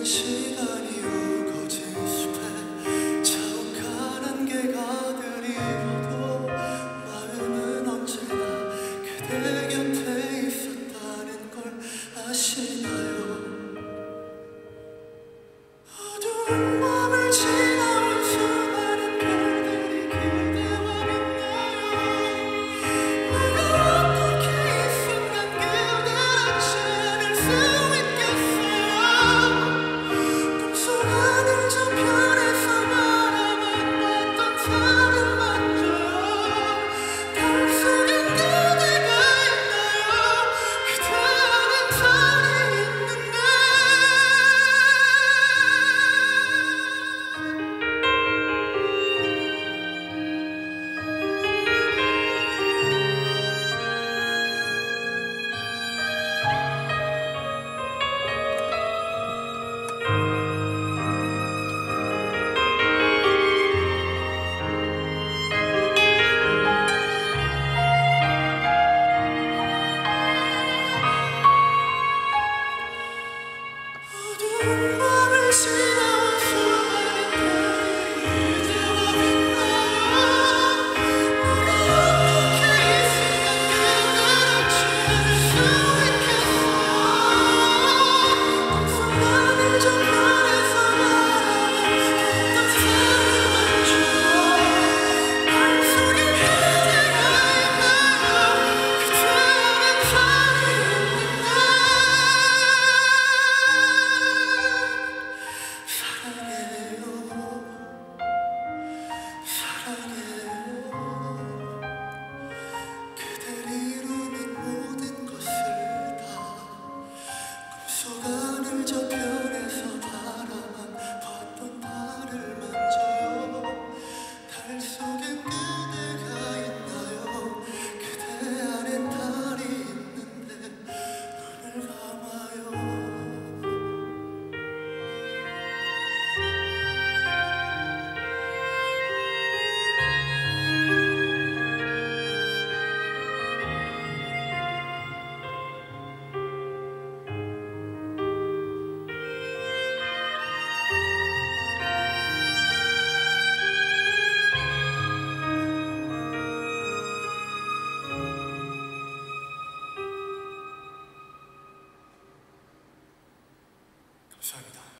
시간이 우거진 숲에 자욱한 안개가 드리워도 마음은 언제나 그대 곁에 있었다는 걸 아시나요? 어두운 밤을 지나온 수많은 별들이 그대와 빛나요. 내가 어떻게 이 순간 그대를 찾을 수 있겠어요? 꿈속 하늘 저편에서 바라만 봤던 산을 만져요. 달 속엔 그대가 있나요? 그대 아는 달이 있는데 어두운 밤을 지나